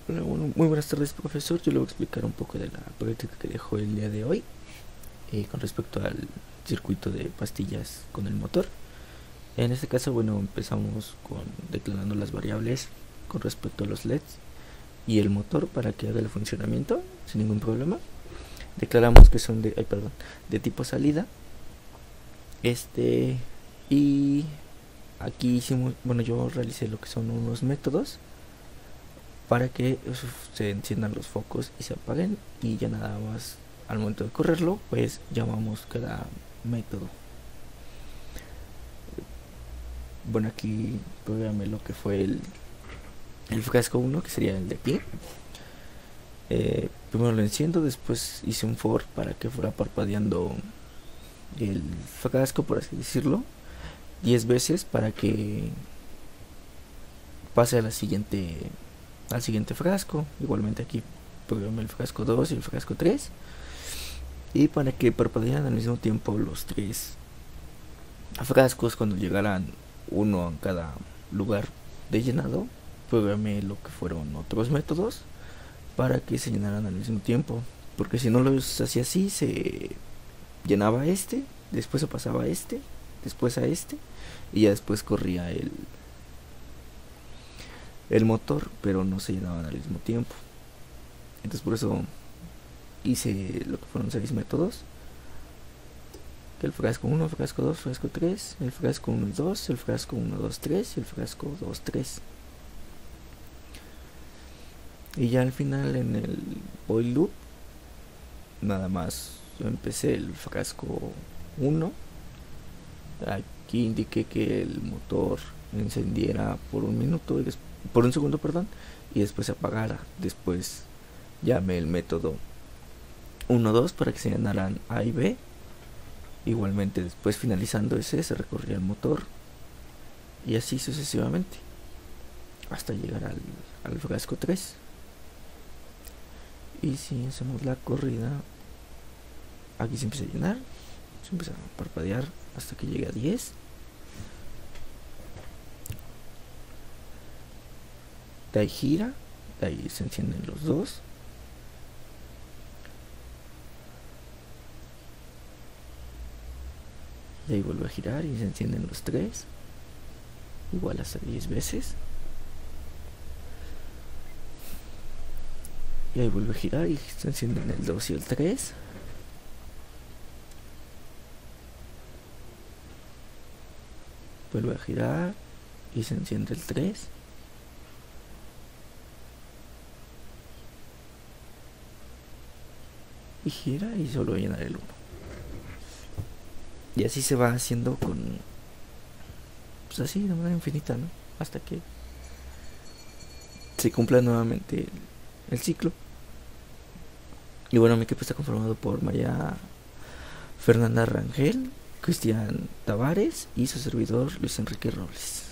Hola, bueno, muy buenas tardes, profesor. Yo le voy a explicar un poco de la práctica que dejó el día de hoy con respecto al circuito de pastillas con el motor. En este caso, bueno, empezamos con declarando las variables con respecto a los LEDs y el motor para que haga el funcionamiento sin ningún problema. Declaramos que son de tipo salida. Y aquí hicimos, bueno, yo realicé lo que son unos métodos para que se enciendan los focos y se apaguen, y ya nada más al momento de correrlo pues llamamos cada método. Bueno, aquí programé lo que fue el frasco 1, que sería el de aquí. Primero lo enciendo, después hice un for para que fuera parpadeando el frasco, por así decirlo, 10 veces para que pase al siguiente frasco. Igualmente aquí programé el frasco 2 y el frasco 3, y para que parpadearan al mismo tiempo los tres frascos cuando llegaran uno en cada lugar de llenado. Programé lo que fueron otros métodos para que se llenaran al mismo tiempo, porque si no lo hacía así, se llenaba después se pasaba después a y ya después corría el motor, pero no se llenaban al mismo tiempo. Entonces por eso hice lo que fueron 6 métodos: el frasco 1, frasco 2, frasco 3, el frasco 1 y 2, el frasco 1, 2, 3 y el frasco 2, 3. Y ya al final, en el while loop, nada más empecé el frasco 1. Aquí indiqué que el motor encendiera por por un segundo, perdón, y después se apagara. Después llamé el método 1, 2 para que se llenaran A y B. Igualmente, después, finalizando ese, se recorría el motor, y así sucesivamente hasta llegar al frasco 3. Y si hacemos la corrida, aquí se empieza a llenar, se empieza a parpadear hasta que llegue a 10. De ahí gira, de ahí se encienden los dos. De ahí vuelve a girar y se encienden los tres, igual hasta 10 veces. Y ahí vuelve a girar y se encienden el 2 y el 3. Vuelve a girar y se enciende el 3. Y gira y solo va a llenar el 1. Y así se va haciendo pues así, de manera infinita, ¿no? Hasta que se cumpla nuevamente el ciclo. Y bueno, mi equipo está conformado por María Fernanda Rangel, Cristian Tavares y su servidor Luis Enrique Robles.